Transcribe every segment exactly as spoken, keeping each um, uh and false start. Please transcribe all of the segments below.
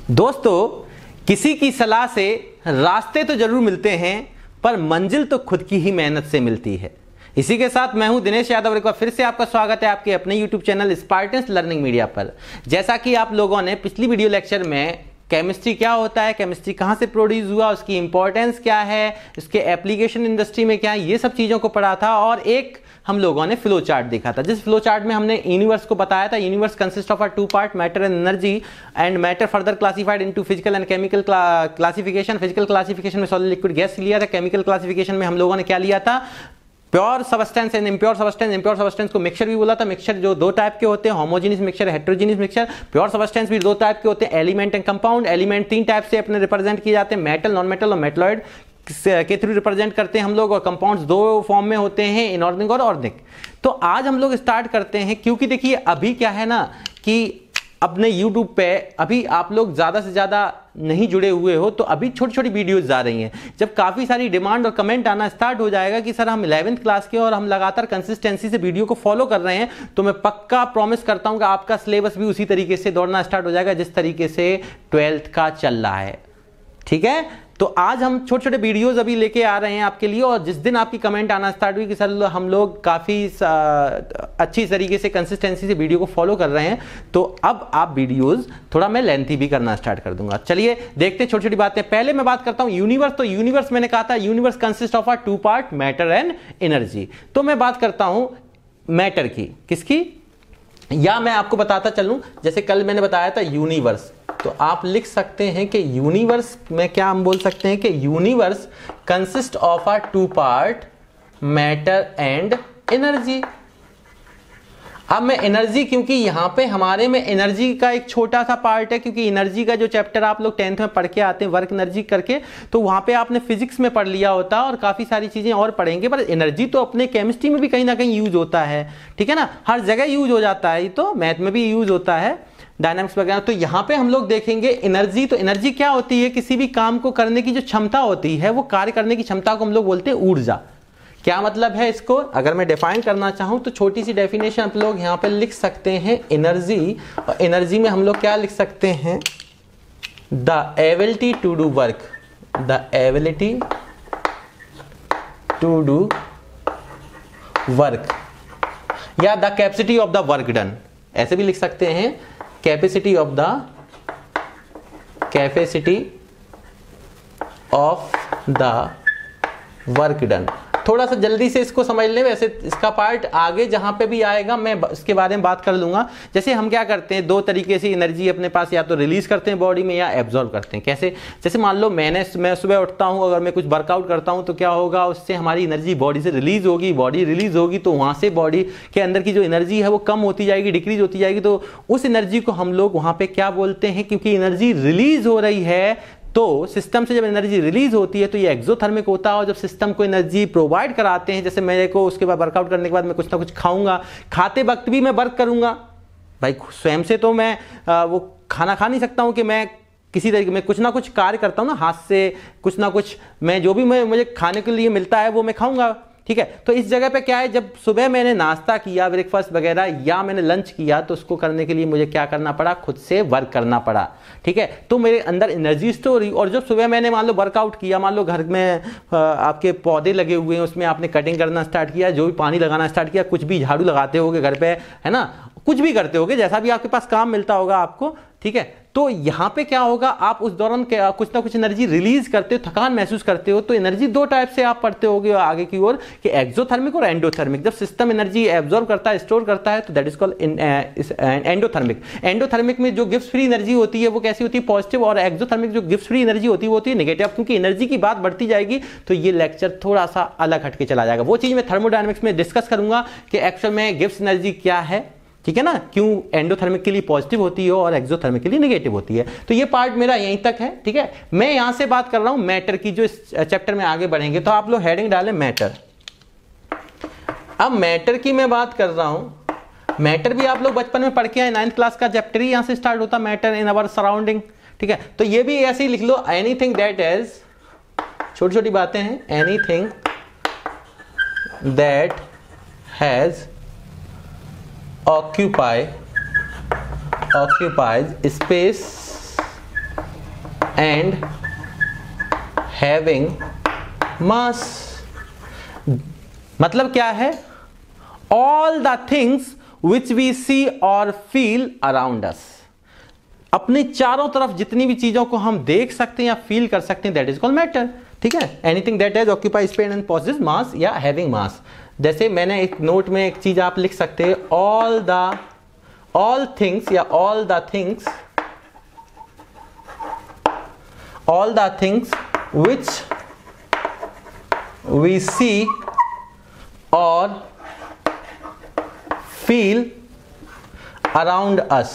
दोस्तों, किसी की सलाह से रास्ते तो जरूर मिलते हैं, पर मंजिल तो खुद की ही मेहनत से मिलती है। इसी के साथ मैं हूं दिनेश यादव, एक बार फिर से आपका स्वागत है आपके अपने YouTube channel Spartans learning media पर। जैसा कि आप लोगों ने पिछली वीडियो लेक्चर में केमिस्ट्री क्या होता है, केमिस्ट्री कहाँ से प्रोड्यूस हुआ, उसकी इंपॉर्टेंस क्या है, इसके एप्लीकेशन इंडस्ट्री में क्या है, ये सब चीज़ों को पढ़ा था। और एक हम लोगों ने फ्लो चार्ट देखा था, जिस फ्लो चार्ट में हमने यूनिवर्स को बताया था। Universe consist of a two part, matter and energy, and matter further classified into physical and chemical classification. Physical classification में सॉलिड लिक्विड गैस लिया था। केमिकल क्लासिफिकेशन में हम लोगों ने क्या लिया था, pure substance and impure substance. Impure substance को मिक्सचर भी बोला था। मिक्सचर जो दो टाइप के होते हैं, homogeneous mixture, heterogeneous mixture. Pure substance भी दो टाइप के होते हैं, एलिमेंट एंड कंपाउंड। एलिमेंट तीन टाइप से अपने रिप्रेजेंट किए जाते हैं, मेटल, नॉन मेटल और मेटलॉइड के थ्रू रिप्रेजेंट करते हैं हम लोग। और कंपाउंड्स दो फॉर्म में होते हैं, इनऑर्गेनिक और ऑर्गेनिक। तो आज हम लोग स्टार्ट करते हैं, क्योंकि देखिए अभी क्या है ना कि अपने YouTube पे अभी आप लोग ज़्यादा से ज़्यादा नहीं जुड़े हुए हो, तो अभी छोटी छोटी वीडियोस जा रही हैं। जब काफ़ी सारी डिमांड और कमेंट आना स्टार्ट हो जाएगा कि सर हम इलेवेंथ क्लास के और हम लगातार कंसिस्टेंसी से वीडियो को फॉलो कर रहे हैं, तो मैं पक्का प्रॉमिस करता हूं कि आपका सिलेबस भी उसी तरीके से दौड़ना स्टार्ट हो जाएगा जिस तरीके से ट्वेल्थ का चल रहा है। ठीक है, तो आज हम छोटे छोटे वीडियोस अभी लेके आ रहे हैं आपके लिए। और जिस दिन आपकी कमेंट आना स्टार्ट हुई कि सर हम लोग काफ़ी अच्छी तरीके से कंसिस्टेंसी से वीडियो को फॉलो कर रहे हैं, तो अब आप वीडियोस थोड़ा मैं लेंथी भी करना स्टार्ट कर दूंगा। चलिए देखते हैं छोटी छोटी बातें। पहले मैं बात करता हूं यूनिवर्स। तो यूनिवर्स मैंने कहा था universe consist of a two part, matter and energy. तो मैं बात करता हूं मैटर की, किसकी, या मैं आपको बताता चलूं, जैसे कल मैंने बताया था यूनिवर्स, तो आप लिख सकते हैं कि यूनिवर्स में क्या हम बोल सकते हैं कि universe consist of a two part, matter and energy. अब मैं एनर्जी, क्योंकि यहां पे हमारे में एनर्जी का एक छोटा सा पार्ट है, क्योंकि एनर्जी का जो चैप्टर आप लोग टेंथ में पढ़ के आते हैं वर्क एनर्जी करके, तो वहां पे आपने फिजिक्स में पढ़ लिया होता और काफी सारी चीजें और पढ़ेंगे, पर एनर्जी तो अपने केमिस्ट्री में भी कहीं ना कहीं यूज होता है। ठीक है ना, हर जगह यूज हो जाता है, तो मैथ में भी यूज होता है, डायनामिक्स वगैरह। तो यहां पे हम लोग देखेंगे एनर्जी। तो एनर्जी क्या होती है, किसी भी काम को करने की जो क्षमता होती है, वो कार्य करने की क्षमता को हम लोग बोलते हैं ऊर्जा। क्या मतलब है इसको, अगर मैं डिफाइन करना चाहूं तो छोटी सी डेफिनेशन आप लोग यहां पे लिख सकते हैं एनर्जी। और एनर्जी में हम लोग क्या लिख सकते हैं, the ability to do work, the ability to do work, या the capacity of the work done, ऐसे भी लिख सकते हैं, capacity of the capacity of the work done. थोड़ा सा जल्दी से इसको समझ लें, वैसे इसका पार्ट आगे जहां पे भी आएगा मैं इसके बारे में बात कर लूंगा। जैसे हम क्या करते हैं, दो तरीके से एनर्जी अपने पास या तो रिलीज करते हैं बॉडी में या एब्जॉर्ब करते हैं। कैसे, जैसे मान लो मैंने मैं सुबह उठता हूं, अगर मैं कुछ वर्कआउट करता हूं तो क्या होगा, उससे हमारी एनर्जी बॉडी से रिलीज होगी। बॉडी रिलीज होगी तो वहां से बॉडी के अंदर की जो एनर्जी है वो कम होती जाएगी, डिक्रीज होती जाएगी। तो उस एनर्जी को हम लोग वहां पे क्या बोलते हैं, क्योंकि एनर्जी रिलीज हो रही है, तो सिस्टम से जब एनर्जी रिलीज होती है तो ये एक्सोथर्मिक होता है। और जब सिस्टम को एनर्जी प्रोवाइड कराते हैं, जैसे मेरे को उसके बाद वर्कआउट करने के बाद मैं कुछ ना कुछ खाऊंगा, खाते वक्त भी मैं वर्क करूंगा भाई, स्वयं से तो मैं आ, वो खाना खा नहीं सकता हूं कि मैं किसी तरीके में कुछ ना कुछ कार्य करता हूं ना, हाथ से कुछ ना कुछ मैं जो भी मैं मुझे खाने के लिए मिलता है वो मैं खाऊंगा। ठीक है, तो इस जगह पे क्या है, जब सुबह मैंने नाश्ता किया, ब्रेकफास्ट वगैरह, या मैंने लंच किया, तो उसको करने के लिए मुझे क्या करना पड़ा, खुद से वर्क करना पड़ा। ठीक है, तो मेरे अंदर एनर्जी स्टोर हुई। और जब सुबह मैंने मान लो वर्कआउट किया, मान लो घर में आपके पौधे लगे हुए हैं, उसमें आपने कटिंग करना स्टार्ट किया, जो भी पानी लगाना स्टार्ट किया, कुछ भी झाड़ू लगाते होगे घर पे, है ना, कुछ भी करते होगे, जैसा भी आपके पास काम मिलता होगा आपको। ठीक है, तो यहां पे क्या होगा, आप उस दौरान कुछ ना कुछ एनर्जी रिलीज करते हो, थकान महसूस करते हो। तो एनर्जी दो टाइप से आप पढ़ते होगे आगे की ओर, कि एक्सोथर्मिक और एंडोथर्मिक। जब सिस्टम एनर्जी एब्जॉर्ब करता है, स्टोर करता है, तो that is called endothermic. Endothermic में जो गिफ्ट फ्री एनर्जी होती है वो कैसी होती है, पॉजिटिव। और एक्सोथर्मिक जो गिफ्ट फ्री एनर्जी होती है वो होती है नेगेटिव। क्योंकि एनर्जी की बात बढ़ती जाएगी तो ये लेक्चर थोड़ा सा अलग हटके चला जाएगा। वो चीज मैं थर्मोडायनेमिक्स में डिस्कस करूंगा कि एक्चुअल में गिफ्ट एनर्जी क्या है। ठीक है ना, क्यों एंडोथर्मिक के लिए पॉजिटिव होती है और एक्सोथर्मिक के लिए नेगेटिव होती है। तो ये पार्ट मेरा यहीं तक है। ठीक है, मैं यहां से बात कर रहा हूं मैटर की, जो इस चैप्टर में आगे बढ़ेंगे। तो आप लोग हेडिंग डालें मैटर। अब मैटर की मैं बात कर रहा हूं, मैटर भी आप लोग बचपन में पढ़ के आए, नाइन्थ क्लास का चैप्टर ही यहां से स्टार्ट होता, मैटर इन अवर सराउंडिंग। ठीक है, तो ये भी ऐसे ही लिख लो, एनीथिंग दैट इज, छोटी छोटी बातें हैं, anything that has occupy occupies space and having mass. मतलब क्या है? All the things which we see और फील अराउंड अस। अपने चारों तरफ जितनी भी चीजों को हम देख सकते हैं या फील कर सकते हैं, दैट इज कॉल्ड मैटर। ठीक है, anything that has occupy space and possess mass या हैविंग मास। जैसे मैंने एक नोट में एक चीज आप लिख सकते हैं, ऑल द ऑल थिंग्स या all the things all the things which we see और feel around us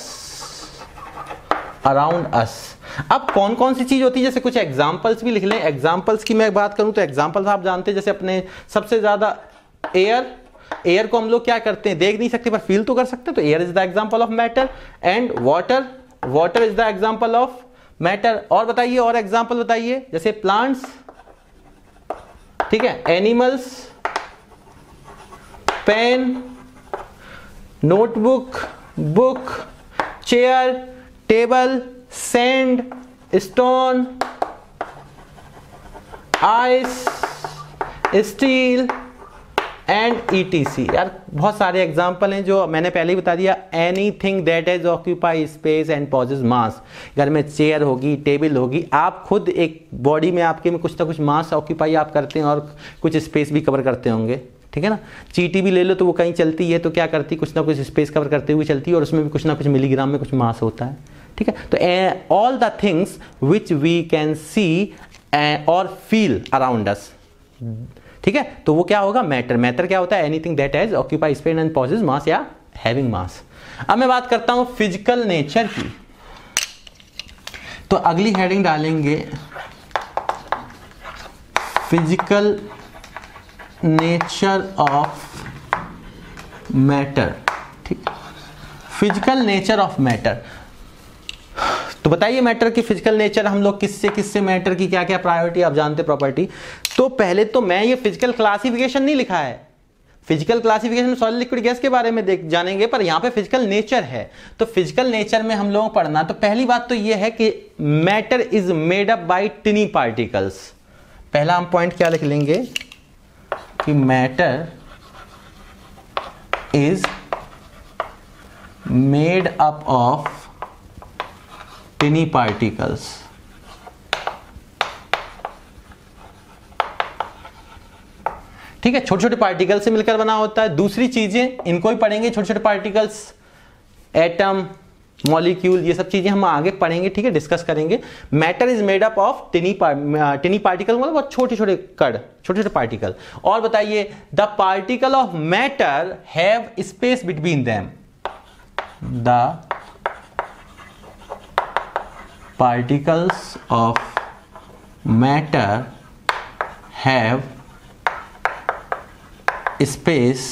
around us. अब कौन कौन सी चीज होती है, जैसे कुछ एग्जांपल्स भी लिख लें। एग्जांपल्स की मैं बात करूं तो एग्जांपल्स आप जानते हैं, जैसे अपने सबसे ज्यादा एयर एयर को हम लोग क्या करते हैं, देख नहीं सकते पर फील तो कर सकते हैं, तो air is the example of matter. And water water is the example of matter. और बताइए, और एग्जांपल बताइए, जैसे प्लांट्स, ठीक है, animals, pen, notebook, book, chair, table, sand, stone, ice, steel and ETC. यार बहुत सारे एग्जाम्पल हैं जो मैंने पहले ही बता दिया। Anything that has occupy space and possess mass. घर में चेयर होगी, टेबल होगी, आप खुद एक बॉडी में आपके में कुछ ना कुछ मास ऑक्यूपाई आप करते हैं और कुछ स्पेस भी कवर करते होंगे, ठीक है ना। चींटी भी ले लो तो वो कहीं चलती है तो क्या करती, कुछ ना कुछ स्पेस कवर करते हुए चलती है और उसमें भी कुछ ना कुछ मिलीग्राम में कुछ मास होता है, ठीक है। तो all the things which we can see और फील अराउंड अस, ठीक है, तो वो क्या होगा, मैटर। मैटर क्या होता है, anything that has occupy space and possess mass या हैविंग मास। अब मैं बात करता हूं फिजिकल नेचर की, तो अगली हेडिंग डालेंगे फिजिकल नेचर ऑफ मैटर, ठीक, फिजिकल नेचर ऑफ मैटर। तो बताइए मैटर की फिजिकल नेचर, हम लोग किससे किससे मैटर की क्या क्या प्रायोरिटी आप जानते, प्रॉपर्टी। तो पहले तो मैं ये फिजिकल क्लासिफिकेशन नहीं लिखा है, फिजिकल क्लासिफिकेशन में सॉलिड लिक्विड गैस के बारे में देख जानेंगे, पर यहां पे फिजिकल नेचर है। तो फिजिकल नेचर में हम लोगों को पढ़ना, तो पहली बात तो ये है कि matter is made up by tiny particles. पहला हम पॉइंट क्या लिख लेंगे कि matter is made up of tiny particles. ठीक है, छोटे छोटे पार्टिकल से मिलकर बना होता है। दूसरी चीजें इनको भी पढ़ेंगे, छोटे छोटे पार्टिकल्स, एटम, मॉलिक्यूल, ये सब चीजें हम आगे पढ़ेंगे, ठीक है, डिस्कस करेंगे। Matter is made up of tiny tiny particle, मतलब बहुत छोटे छोटे कण, छोटे छोटे पार्टिकल। और बताइए, the particle of matter have space between them. The particles of matter have space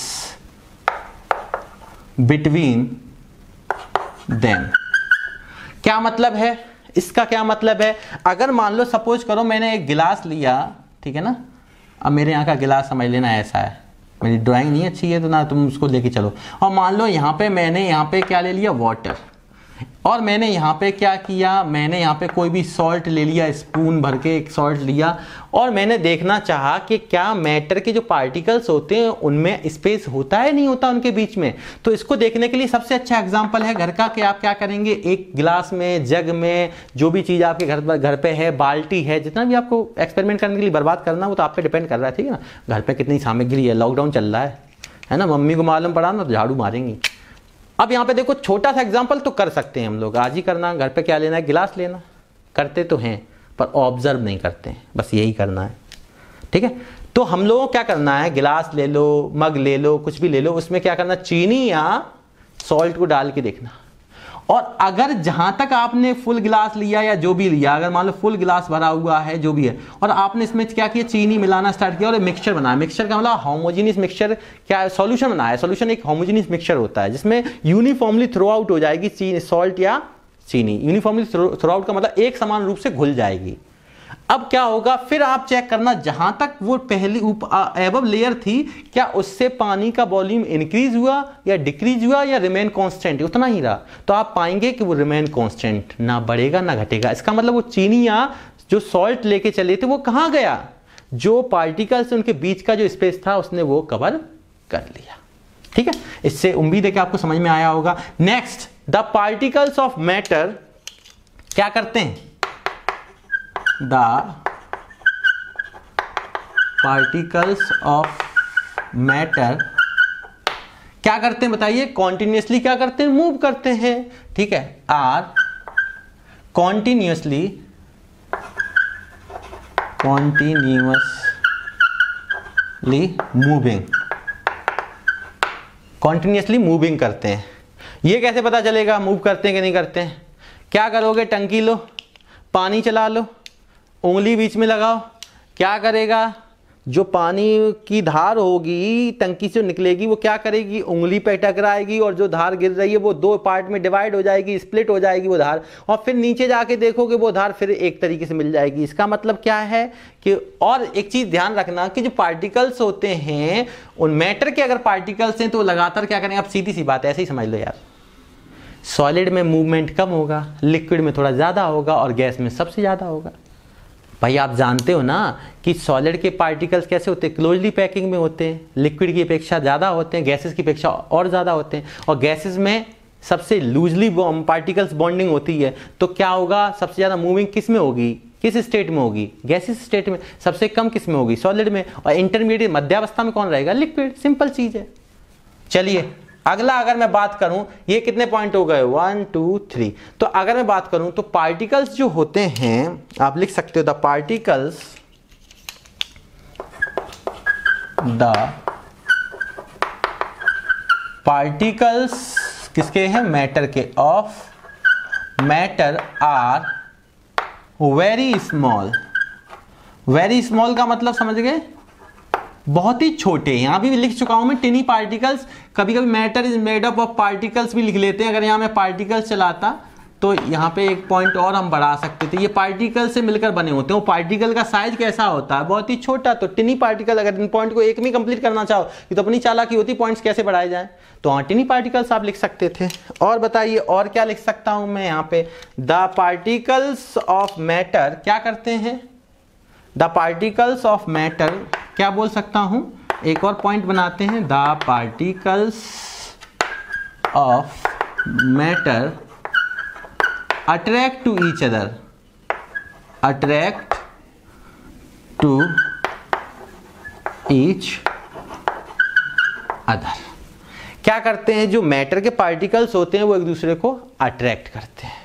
between them. क्या मतलब है इसका, क्या मतलब है, अगर मान लो सपोज करो मैंने एक गिलास लिया, ठीक है ना, अब मेरे यहाँ का गिलास समझ लेना ऐसा है, मेरी ड्राइंग नहीं अच्छी है तो ना तुम उसको लेके चलो। और मान लो यहाँ पे मैंने यहाँ पे क्या ले लिया, वाटर, और मैंने यहाँ पे क्या किया, मैंने यहाँ पे कोई भी सॉल्ट ले लिया, स्पून भर के एक सॉल्ट लिया, और मैंने देखना चाहा कि क्या मैटर के जो पार्टिकल्स होते हैं उनमें स्पेस होता है नहीं होता उनके बीच में। तो इसको देखने के लिए सबसे अच्छा एग्जांपल है घर का, कि आप क्या करेंगे, एक गिलास में, जग में, जो भी चीज़ आपके घर पर घर पे है, बाल्टी है, जितना भी आपको एक्सपेरिमेंट करने के लिए बर्बाद करना वो तो आप पे डिपेंड कर रहा है, ठीक है ना। घर पे कितनी सामग्री है, लॉकडाउन चल रहा है है ना, मम्मी को मालूम पड़ा ना तो झाड़ू मारेंगी। अब यहाँ पे देखो छोटा सा एग्जांपल तो कर सकते हैं हम लोग, आज ही करना, घर पे क्या लेना है, गिलास लेना, करते तो हैं पर ऑब्जर्व नहीं करते हैं, बस यही करना है, ठीक है। तो हम लोगों को क्या करना है, गिलास ले लो, मग ले लो, कुछ भी ले लो, उसमें क्या करना, चीनी या सॉल्ट को डाल के देखना। और अगर जहां तक आपने फुल गिलास लिया या जो भी लिया, अगर मान लो फुल गिलास भरा हुआ है जो भी है, और आपने इसमें क्या किया, चीनी मिलाना स्टार्ट किया और मिक्सचर बनाया। मिक्सचर का मतलब होमोजेनियस मिक्सचर, क्या सॉल्यूशन बनाया। सॉल्यूशन एक होमोजेनियस मिक्सचर होता है जिसमें यूनिफॉर्मली थ्रो आउट हो जाएगी चीनी, सॉल्ट या चीनी। यूनिफॉर्मली थ्रो आउट का मतलब एक समान रूप से घुल जाएगी। अब क्या होगा, फिर आप चेक करना जहां तक वो पहली एबव लेयर थी, क्या उससे पानी का वॉल्यूम इंक्रीज हुआ या डिक्रीज हुआ या रिमेन कांस्टेंट, उतना ही रहा। तो आप पाएंगे कि वो रिमेन कांस्टेंट, ना बढ़ेगा ना घटेगा। इसका मतलब वो चीनी या जो सॉल्ट लेके चले थे वो कहां गया, जो पार्टिकल्स उनके बीच का जो स्पेस था उसने वो कवर कर लिया। ठीक है, इससे उम्मीद है कि आपको समझ में आया होगा। Next, the particles of matter क्या करते हैं, द पार्टिकल्स ऑफ मैटर क्या करते हैं बताइए, कॉन्टिन्यूसली क्या करते हैं, मूव करते हैं। ठीक है, are continuously continuously moving continuously moving करते हैं। ये कैसे पता चलेगा मूव करते हैं कि नहीं करते हैं, क्या करोगे, टंकी लो, पानी चला लो, उंगली बीच में लगाओ, क्या करेगा, जो पानी की धार होगी टंकी से निकलेगी वो क्या करेगी, उंगली पे टकराएगी और जो धार गिर रही है वो दो पार्ट में डिवाइड हो जाएगी, स्प्लिट हो जाएगी वो धार, और फिर नीचे जाके देखोगे वो धार फिर एक तरीके से मिल जाएगी। इसका मतलब क्या है कि, और एक चीज ध्यान रखना कि जो पार्टिकल्स होते हैं उन मैटर के अगर पार्टिकल्स हैं तो लगातार क्या करेंगे, अब सीधी सी बात है, ऐसे ही समझ लो यार, सॉलिड में मूवमेंट कम होगा, लिक्विड में थोड़ा ज्यादा होगा और गैस में सबसे ज्यादा होगा। भाई आप जानते हो ना कि सॉलिड के पार्टिकल्स कैसे होते हैं, क्लोजली पैकिंग में होते हैं, लिक्विड की अपेक्षा ज़्यादा होते हैं, गैसेस की अपेक्षा और ज़्यादा होते हैं, और गैसेस में सबसे लूजली पार्टिकल्स बॉन्डिंग होती है। तो क्या होगा, सबसे ज़्यादा मूविंग किस में होगी, किस स्टेट में होगी, गैसेस स्टेट में, सबसे कम किस में होगी, सॉलिड में, और इंटरमीडिएट मध्यावस्था में कौन रहेगा, लिक्विड। सिंपल चीज़ है। चलिए अगला अगर मैं बात करूं, ये कितने पॉइंट हो गए, वन टू थ्री। तो अगर मैं बात करूं तो पार्टिकल्स जो होते हैं, आप लिख सकते हो द पार्टिकल्स द पार्टिकल्स किसके हैं, मैटर के, of matter are very small. Very small का मतलब समझ गए, बहुत ही छोटे। यहां भी लिख चुका हूं मैं टिनी पार्टिकल्स, कभी कभी matter is made up of particles भी लिख लेते हैं। अगर यहां मैं पार्टिकल्स चलाता तो यहां पे एक पॉइंट और हम बढ़ा सकते थे, ये पार्टिकल से मिलकर बने होते हैं। वो पार्टिकल का साइज कैसा होता है, बहुत ही छोटा। तो टिनी पार्टिकल, अगर इन पॉइंट को एक में कंप्लीट करना चाहो कि तो अपनी चालाकी होती, पॉइंट्स कैसे बढ़ाए जाए, तो हाँ टिनी पार्टिकल्स आप लिख सकते थे। और बताइए और क्या लिख सकता हूं मैं यहाँ पे, द पार्टिकल्स ऑफ मैटर क्या करते हैं, द पार्टिकल्स ऑफ मैटर क्या बोल सकता हूं, एक और पॉइंट बनाते हैं, the particles of matter attract to each other, attract to each other. क्या करते हैं, जो मैटर के पार्टिकल्स होते हैं वो एक दूसरे को अट्रैक्ट करते हैं।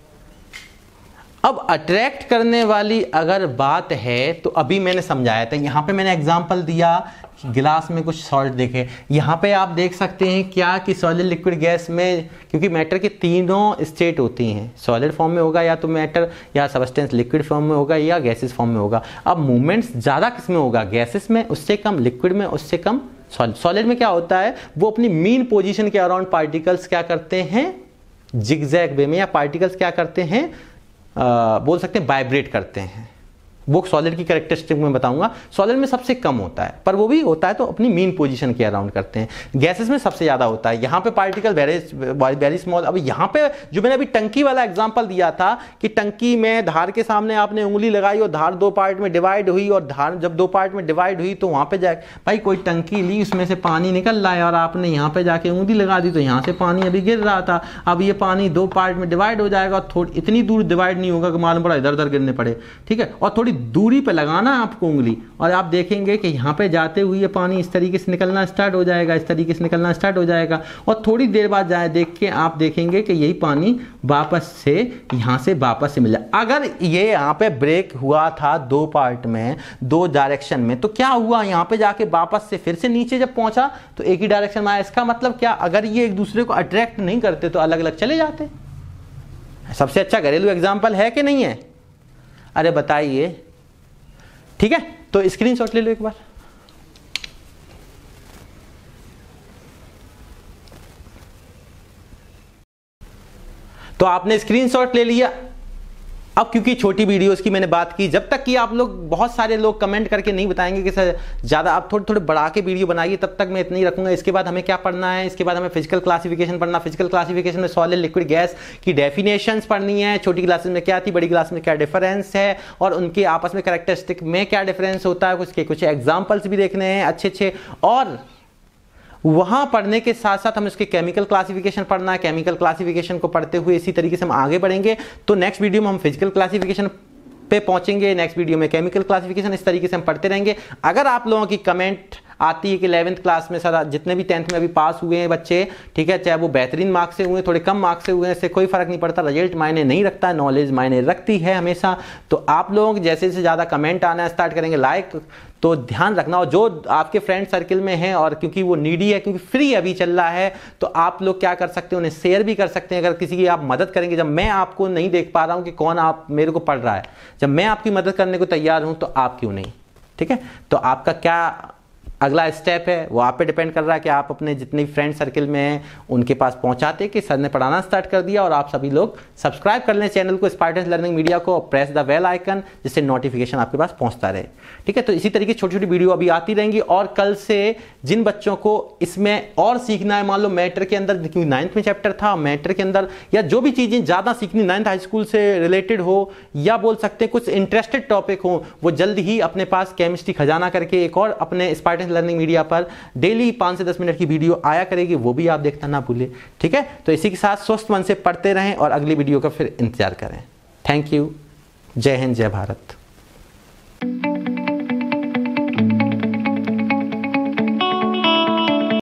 अब अट्रैक्ट करने वाली अगर बात है तो अभी मैंने समझाया था, यहाँ पे मैंने एग्जांपल दिया, गिलास में कुछ सॉल्ट देखे, यहाँ पे आप देख सकते हैं क्या कि सॉलिड लिक्विड गैस में, क्योंकि मैटर की तीनों स्टेट होती हैं, सॉलिड फॉर्म में होगा या तो मैटर, या सबस्टेंस लिक्विड फॉर्म में होगा, या गैसेस फॉर्म में होगा। अब मूवमेंट्स ज़्यादा किस में होगा, गैसेस में, उससे कम लिक्विड में, उससे कम सॉलिड। सॉलिड में क्या होता है, वो अपनी मीन पोजिशन के अराउंड पार्टिकल्स क्या करते हैं, जिगजैग वे में, या पार्टिकल्स क्या करते हैं, आ, बोल सकते हैं वाइब्रेट करते हैं। वो सॉलिड की कैरेक्टरिस्टिक में बताऊंगा। सॉलिड में सबसे कम होता है, पर वो भी होता है तो अपनी मीन पोजीशन के अराउंड करते हैं। गैसेस में सबसे ज्यादा होता है। यहाँ पे पार्टिकल वेरी वेरी स्मॉल। अब यहाँ पे जो मैंने अभी टंकी वाला एग्जांपल दिया था कि टंकी में धार के सामने आपने उंगली लगाई और धार दो पार्ट में डिवाइड हुई, और धार जब दो पार्ट में डिवाइड हुई तो वहां पे जाए, भाई कोई टंकी ली, उसमें से पानी निकल रहा है और आपने यहाँ पे जाके उंगली लगा दी तो यहाँ से पानी अभी गिर रहा था। अब ये पानी दो पार्ट में डिवाइड हो जाएगा, और थोड़ी इतनी दूर डिवाइड नहीं होगा कि मालूम पड़ा इधर उधर गिरने पड़े, ठीक है। और थोड़ी दूरी पे लगाना आपको उंगली, और आप देखेंगे कि यहाँ पे जाते हुए ये पानी इस तरीके से निकलना स्टार्ट हो जाएगा, इस तरीके से निकलना स्टार्ट हो जाएगा, और थोड़ी देर बाद जाए देख के आप देखेंगे कि यही पानी वापस से यहाँ से वापस से मिल जाए। अगर ये यहाँ पे ब्रेक हुआ था दो पार्ट में, दो डायरेक्शन में, तो क्या हुआ, यहाँ पे जाके वापस से फिर से नीचे जब पहुंचा तो एक ही डायरेक्शन में आया। इसका मतलब क्या, अगर ये एक दूसरे को अट्रैक्ट नहीं करते तो अलग अलग चले जाते। सबसे अच्छा घरेलू एग्जाम्पल है कि नहीं है, अरे बताइए, ठीक है। तो स्क्रीनशॉट ले लो एक बार। तो आपने स्क्रीनशॉट ले लिया, अब क्योंकि छोटी वीडियोस की मैंने बात की, जब तक कि आप लोग बहुत सारे लोग कमेंट करके नहीं बताएंगे कि सर ज़्यादा आप थोड़े थोड़े बढ़ा के वीडियो बनाइए, तब तक मैं इतना ही रखूंगा। इसके बाद हमें क्या पढ़ना है, इसके बाद हमें फिजिकल क्लासिफिकेशन पढ़ना। फिजिकल क्लासिफिकेशन में सॉलिड लिक्विड गैस की डेफिनेशंस पढ़नी है। छोटी क्लासेस में क्या थी, बड़ी क्लास में क्या डिफरेंस है, और उनके आपस में कैरेक्टरिस्टिक में क्या डिफरेंस होता है, उसके कुछ एग्जाम्पल्स भी देखने हैं अच्छे अच्छे। और वहां पढ़ने के साथ साथ हमें उसके केमिकल क्लासिफिकेशन पढ़ना है। केमिकल क्लासिफिकेशन को पढ़ते हुए इसी तरीके से हम आगे बढ़ेंगे। तो नेक्स्ट वीडियो में हम फिजिकल क्लासिफिकेशन पे पहुंचेंगे, नेक्स्ट वीडियो में केमिकल क्लासिफिकेशन, इस तरीके से हम पढ़ते रहेंगे। अगर आप लोगों की कमेंट आती है कि इलेवेंथ क्लास में सर जितने भी टेंथ में अभी पास हुए हैं बच्चे, ठीक है, चाहे वो बेहतरीन मार्क्स से हुए थोड़े कम मार्क्स से हुए हैं, इससे कोई फर्क नहीं पड़ता, रिजल्ट मायने नहीं रखता है, नॉलेज मायने रखती है हमेशा। तो आप लोग जैसे से ज़्यादा कमेंट आना स्टार्ट करेंगे, लाइक, तो ध्यान रखना। और जो आपके फ्रेंड सर्किल में हैं और क्योंकि वो नीडी है, क्योंकि फ्री अभी चल रहा है, तो आप लोग क्या कर सकते हैं, उन्हें शेयर भी कर सकते हैं। अगर किसी की आप मदद करेंगे, जब मैं आपको नहीं देख पा रहा हूँ कि कौन आप मेरे को पढ़ रहा है, जब मैं आपकी मदद करने को तैयार हूँ, तो आप क्यों नहीं, ठीक है। तो आपका क्या अगला स्टेप है वो आप पे डिपेंड कर रहा है कि आप अपने जितने फ्रेंड सर्किल में हैं उनके पास पहुंचाते कि सर ने पढ़ाना स्टार्ट कर दिया। और आप सभी लोग सब्सक्राइब कर लें चैनल को, स्पार्टन्स लर्निंग मीडिया को, और प्रेस द बेल आइकन, जिससे नोटिफिकेशन आपके पास पहुंचता रहे, ठीक है। तो इसी तरीके छोटी छोटी वीडियो अभी आती रहेंगी। और कल से जिन बच्चों को इसमें और सीखना है, मान लो मैटर के अंदर, क्योंकि नाइन्थ में चैप्टर था, मैटर के अंदर या जो भी चीज़ें ज़्यादा सीखनी नाइन्थ हाई स्कूल से रिलेटेड हो, या बोल सकते हैं कुछ इंटरेस्टेड टॉपिक हो, वो जल्द ही अपने पास केमिस्ट्री खजाना करके एक और अपने स्पार्टन्स लर्निंग मीडिया पर डेली पांच से दस मिनट की वीडियो आया करेगी, वो भी आप देखना ना भूलें, ठीक है। तो इसी के साथ स्वस्थ मन से पढ़ते रहें और अगली वीडियो का फिर इंतजार करें। Thank you. जय हिंद, जय भारत।